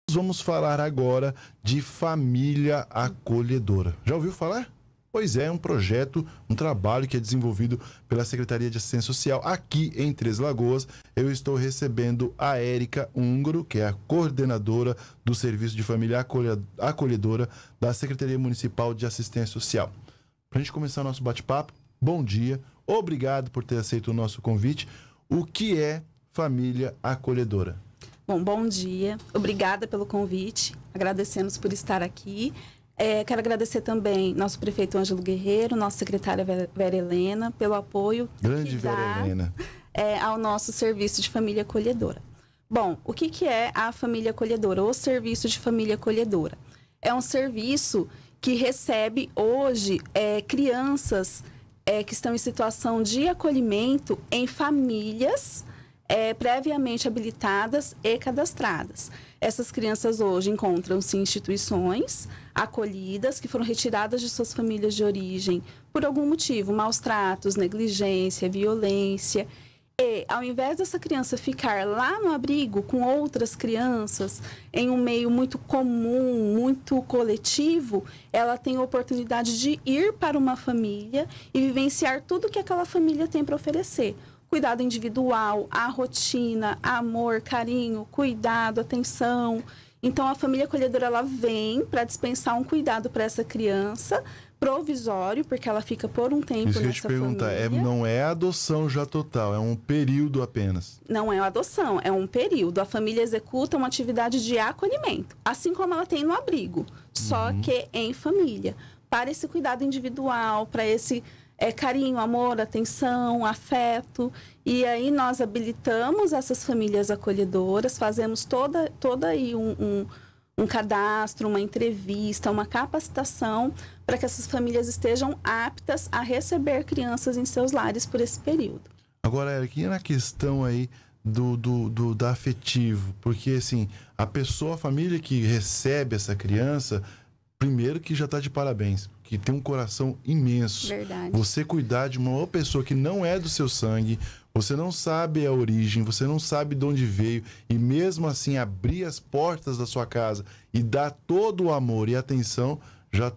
Vamos falar agora de família acolhedora. Já ouviu falar? Pois é um projeto, um trabalho que é desenvolvido pela Secretaria de Assistência Social aqui em Três Lagoas. Eu estou recebendo a Érica Húngaro, que é a coordenadora do Serviço de Família Acolhedora da Secretaria Municipal de Assistência Social. Para a gente começar o nosso bate-papo, bom dia, obrigado por ter aceito o nosso convite. O que é família acolhedora? Bom dia, obrigada pelo convite, agradecemos por estar aqui. Quero agradecer também nosso prefeito Ângelo Guerreiro, nossa secretária Vera Helena, pelo apoio Grande Vera Helena. Ao nosso serviço de família acolhedora. Bom, o que é a família acolhedora, o serviço de família acolhedora? É um serviço que recebe hoje crianças que estão em situação de acolhimento em famílias previamente habilitadas e cadastradas. Essas crianças hoje encontram-se em instituições acolhidas que foram retiradas de suas famílias de origem por algum motivo, maus tratos, negligência, violência. E, ao invés dessa criança ficar lá no abrigo com outras crianças, em um meio muito comum, muito coletivo, ela tem a oportunidade de ir para uma família e vivenciar tudo que aquela família tem para oferecer. Cuidado individual, a rotina, amor, carinho, cuidado, atenção. Então, a família acolhedora, ela vem para dispensar um cuidado para essa criança, provisório, porque ela fica por um tempo nessa família. Isso que eu ia te perguntar, não é adoção já total, é um período apenas. Não é adoção, é um período. A família executa uma atividade de acolhimento, assim como ela tem no abrigo, só que em família. Para esse cuidado individual, para esse carinho, amor, atenção, afeto. E aí nós habilitamos essas famílias acolhedoras, fazemos toda aí um cadastro, uma entrevista, uma capacitação para que essas famílias estejam aptas a receber crianças em seus lares por esse período. Agora, Érica, e na questão aí da afetivo? Porque, assim, a família que recebe essa criança, primeiro que já está de parabéns, que tem um coração imenso. Verdade. Você cuidar de uma outra pessoa que não é do seu sangue, você não sabe a origem, você não sabe de onde veio, e mesmo assim abrir as portas da sua casa e dar todo o amor e atenção, já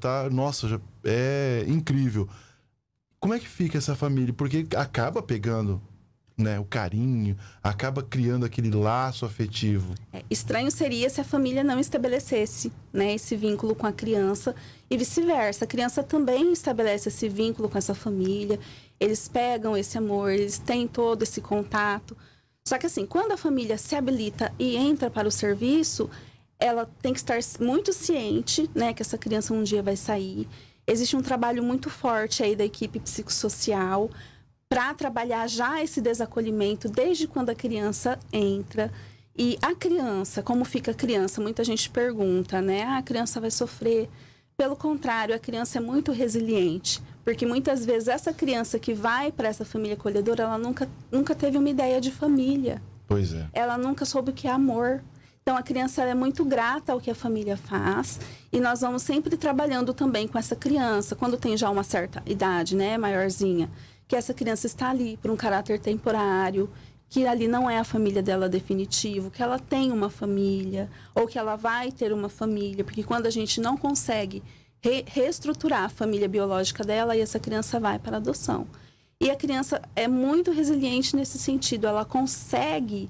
é incrível. Como é que fica essa família? Porque acaba pegando, né, o carinho, acaba criando aquele laço afetivo. Estranho seria se a família não estabelecesse, né, esse vínculo com a criança e vice-versa. A criança também estabelece esse vínculo com essa família, eles pegam esse amor, eles têm todo esse contato. Só que assim, quando a família se habilita e entra para o serviço, ela tem que estar muito ciente, né, que essa criança um dia vai sair. Existe um trabalho muito forte aí da equipe psicossocial para trabalhar já esse desacolhimento desde quando a criança entra. E a criança, como fica a criança? Muita gente pergunta, né? A criança vai sofrer. Pelo contrário, a criança é muito resiliente, porque muitas vezes essa criança que vai para essa família acolhedora, ela nunca teve uma ideia de família. Pois é. Ela nunca soube o que é amor. Então, a criança ela é muito grata ao que a família faz e nós vamos sempre trabalhando também com essa criança, quando tem já uma certa idade, né, maiorzinha, que essa criança está ali por um caráter temporário, que ali não é a família dela definitivo, que ela tem uma família, ou que ela vai ter uma família, porque quando a gente não consegue reestruturar a família biológica dela, aí essa criança vai para a adoção. E a criança é muito resiliente nesse sentido, ela consegue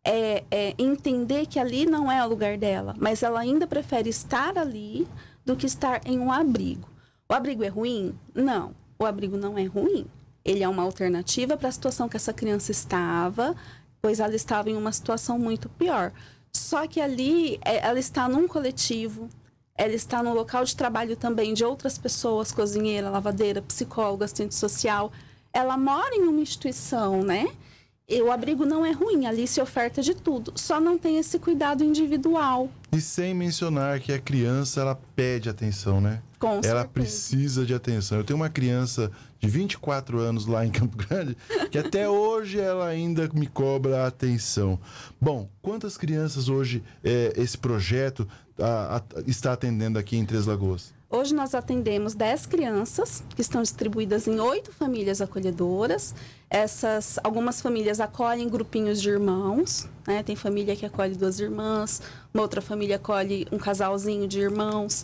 entender que ali não é o lugar dela, mas ela ainda prefere estar ali do que estar em um abrigo. O abrigo é ruim? Não, o abrigo não é ruim. Ele é uma alternativa para a situação que essa criança estava, pois ela estava em uma situação muito pior. Só que ali, ela está num coletivo, ela está num local de trabalho também de outras pessoas, cozinheira, lavadeira, psicóloga, assistente social. Ela mora em uma instituição, né? E o abrigo não é ruim, ali se oferta de tudo, só não tem esse cuidado individual. E sem mencionar que a criança, ela pede atenção, né? Com certeza. Ela precisa de atenção. Eu tenho uma criança de 24 anos lá em Campo Grande, que até hoje ela ainda me cobra atenção. Bom, quantas crianças hoje esse projeto está atendendo aqui em Três Lagoas? Hoje nós atendemos 10 crianças que estão distribuídas em 8 famílias acolhedoras. Algumas famílias acolhem grupinhos de irmãos, né? Tem família que acolhe 2 irmãs, uma outra família acolhe um casalzinho de irmãos.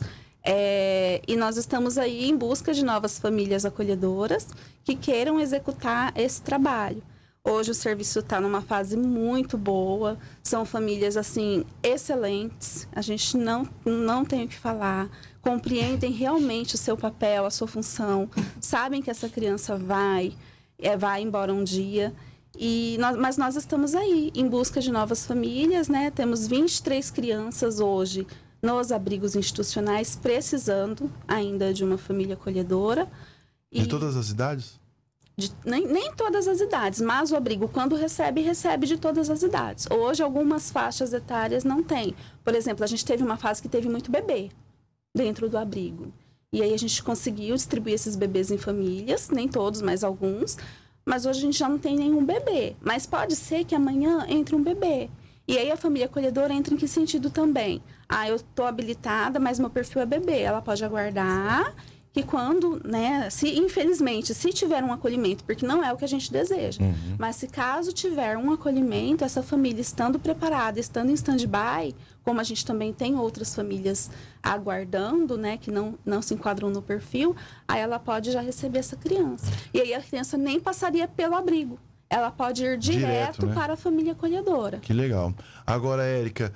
E nós estamos aí em busca de novas famílias acolhedoras que queiram executar esse trabalho. Hoje o serviço está numa fase muito boa, são famílias, assim, excelentes, a gente não tem o que falar, compreendem realmente o seu papel, a sua função, sabem que essa criança vai embora um dia, mas nós estamos aí em busca de novas famílias, né? Temos 23 crianças hoje nos abrigos institucionais, precisando ainda de uma família acolhedora. De todas as idades? Nem todas as idades, mas o abrigo, quando recebe de todas as idades. Hoje, algumas faixas etárias não tem. Por exemplo, a gente teve uma fase que teve muito bebê dentro do abrigo. E aí a gente conseguiu distribuir esses bebês em famílias, nem todos, mas alguns. Mas hoje a gente já não tem nenhum bebê. Mas pode ser que amanhã entre um bebê. E aí a família acolhedora entra em que sentido também? Eu estou habilitada, mas meu perfil é bebê. Ela pode aguardar que quando, né, infelizmente, se tiver um acolhimento, porque não é o que a gente deseja, mas se caso tiver um acolhimento, essa família estando preparada, estando em stand-by, como a gente também tem outras famílias aguardando, né, que não se enquadram no perfil, aí ela pode já receber essa criança. E aí a criança nem passaria pelo abrigo. Ela pode ir direto, né, para a família acolhedora. Que legal. Agora, Érica,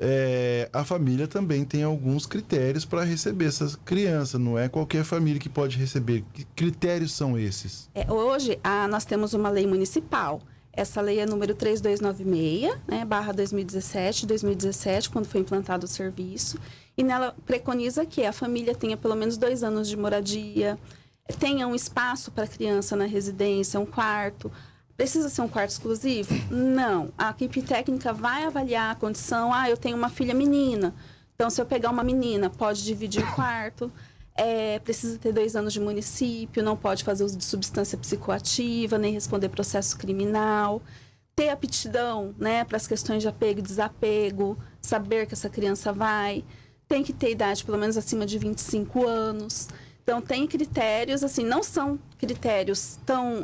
a família também tem alguns critérios para receber essas crianças. Não é qualquer família que pode receber. Que critérios são esses? Hoje, nós temos uma lei municipal. Essa lei é número 3296, né, /2017, quando foi implantado o serviço. E nela preconiza que a família tenha pelo menos 2 anos de moradia, tenha um espaço para a criança na residência, um quarto. Precisa ser um quarto exclusivo? Não. A equipe técnica vai avaliar a condição. Eu tenho uma filha menina. Então, se eu pegar uma menina, pode dividir o quarto. Precisa ter 2 anos de município, não pode fazer uso de substância psicoativa, nem responder processo criminal. Ter aptidão, né, para as questões de apego e desapego, saber que essa criança vai. Tem que ter idade pelo menos acima de 25 anos. Então, tem critérios, assim, não são critérios tão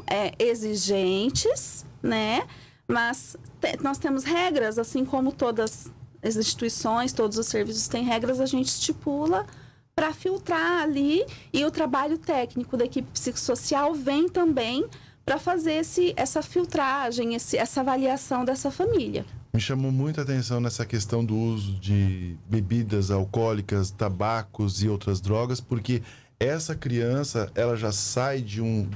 exigentes, né? Mas nós temos regras, assim como todas as instituições, todos os serviços têm regras, a gente estipula para filtrar ali. E o trabalho técnico da equipe psicossocial vem também para fazer essa filtragem, essa avaliação dessa família. Me chamou muita atenção nessa questão do uso de bebidas alcoólicas, tabacos e outras drogas, porque essa criança, ela já sai de um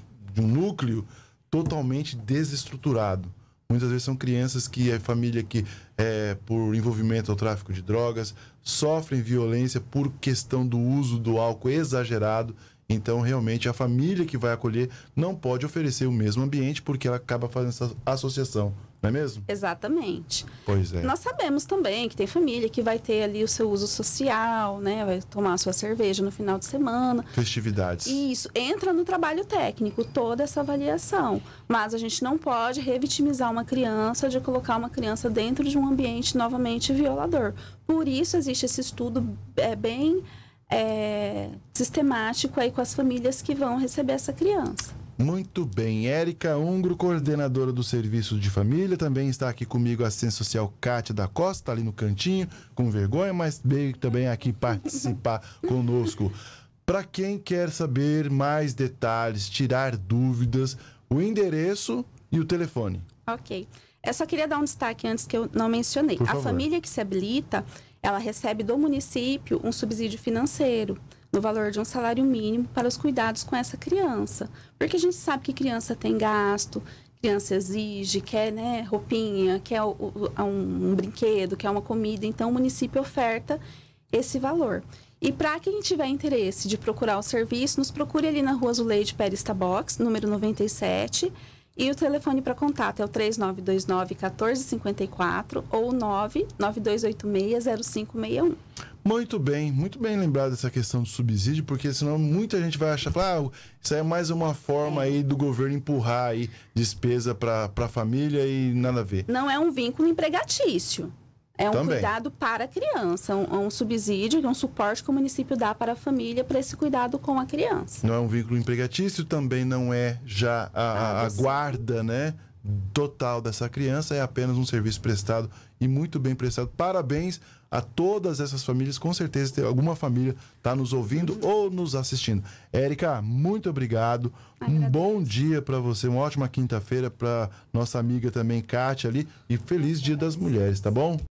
núcleo totalmente desestruturado. Muitas vezes são crianças que a família que, por envolvimento ao tráfico de drogas, sofrem violência por questão do uso do álcool exagerado. Então, realmente, a família que vai acolher não pode oferecer o mesmo ambiente porque ela acaba fazendo essa associação, não é mesmo? Exatamente. Pois é. Nós sabemos também que tem família que vai ter ali o seu uso social, né? Vai tomar a sua cerveja no final de semana. Festividades. Isso. Entra no trabalho técnico toda essa avaliação. Mas a gente não pode revitimizar uma criança de colocar uma criança dentro de um ambiente novamente violador. Por isso existe esse estudo bem sistemático aí com as famílias que vão receber essa criança. Muito bem. Érica Ungro, coordenadora do Serviço de Família, também está aqui comigo a assistente social Kátia da Costa, ali no cantinho, com vergonha, mas veio também aqui participar conosco. Para quem quer saber mais detalhes, tirar dúvidas, o endereço e o telefone. Ok. Eu só queria dar um destaque antes que eu não mencionei. Por A favor. família que se habilita, ela recebe do município um subsídio financeiro no valor de um salário mínimo para os cuidados com essa criança. Porque a gente sabe que criança tem gasto, criança exige, quer, né, roupinha, quer um brinquedo, quer uma comida. Então, o município oferta esse valor. E para quem tiver interesse de procurar o serviço, nos procure ali na Rua Zuleide Pérez Tabox, número 97. E o telefone para contato é o 3929-1454 ou 99286-0561. Muito bem lembrado essa questão do subsídio, porque senão muita gente vai achar, isso aí é mais uma forma aí do governo empurrar aí despesa para a família e nada a ver. Não é um vínculo empregatício. É um Também. cuidado para a criança, um subsídio, um suporte que o município dá para a família para esse cuidado com a criança. Não é um vínculo empregatício, também não é já a guarda, né, total dessa criança, é apenas um serviço prestado e muito bem prestado. Parabéns a todas essas famílias, com certeza tem alguma família está nos ouvindo ou nos assistindo. Érica, muito obrigado. Agradeço. Um bom dia para você, uma ótima quinta-feira para nossa amiga também, Kátia ali, e feliz Dia das Mulheres, tá bom?